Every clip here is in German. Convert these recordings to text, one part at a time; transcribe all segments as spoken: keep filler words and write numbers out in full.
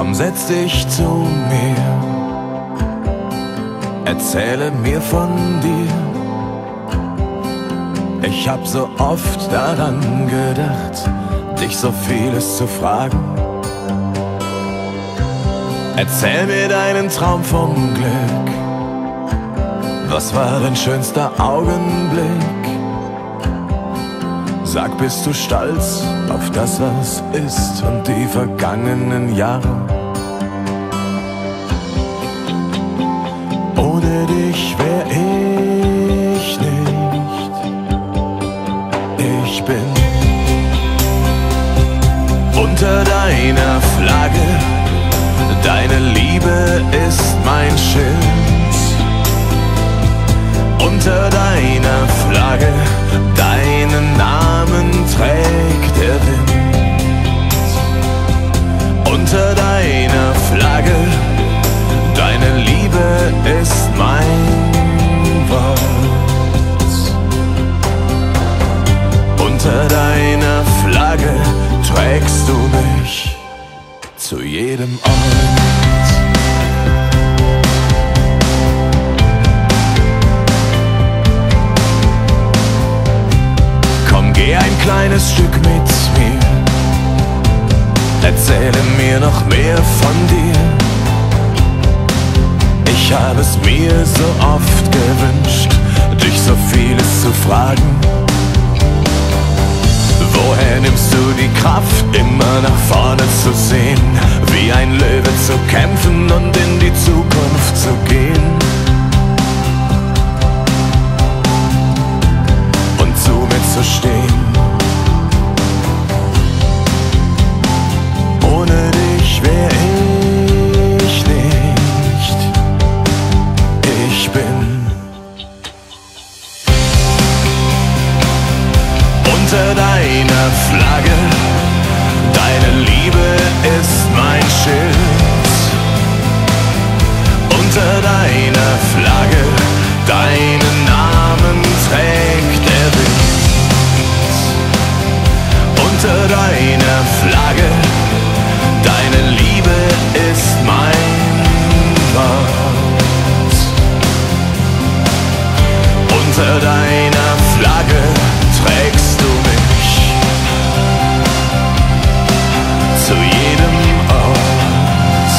Komm, setz dich zu mir, erzähle mir von dir. Ich hab so oft daran gedacht, dich so vieles zu fragen. Erzähl mir deinen Traum vom Glück. Was war dein schönster Augenblick? Sag, bist du stolz auf das, was ist und die vergangenen Jahre? Ohne dich wär ich nicht. Ich bin unter deiner Flagge. Deine Liebe ist mein Schild. Unter deiner Flagge, deinen Namen trägt der Wind. Unter deiner Flagge, deine Liebe ist mein Wort. Unter deiner Flagge trägst du mich zu jedem Ort. Geh ein kleines Stück mit mir, erzähle mir noch mehr von dir. Ich habe es mir so oft gewünscht, dich so vieles zu fragen. Woher nimmst du die Kraft, immer nach vorne zu sehen, wie ein Löwe zu kämpfen und in die Zukunft zu gehen? Zu mir zu stehen. Ohne dich wär ich nicht. Ich bin unter deiner Flagge. Deine Liebe ist mein Schild. Unter deiner Flagge, deinen Namen trägt der Wind. Unter deiner Flagge, deine Liebe ist mein Wort. Unter deiner Flagge trägst du mich zu jedem Ort.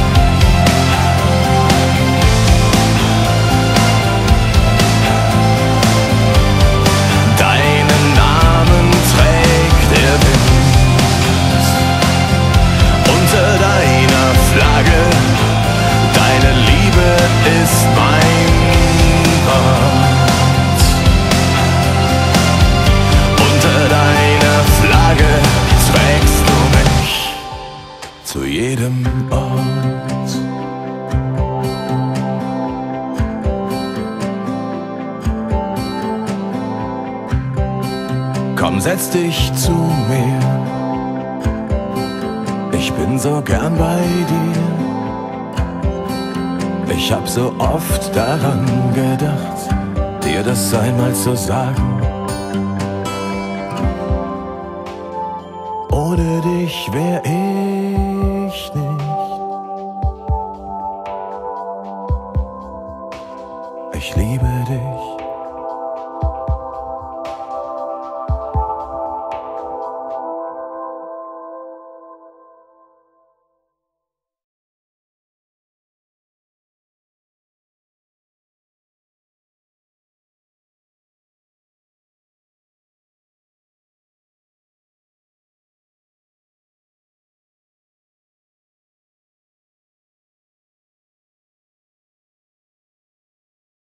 Deinen Namen trägt der Wind. Unter deiner Flagge, deine Liebe ist mein Wort. Unter deiner Flagge trägst du mich zu jedem Ort. Komm, setz dich zu mir, ich bin so gern bei dir. Ich hab so oft daran gedacht, dir das einmal zu sagen. Ohne dich wär ich nicht. Ich liebe dich.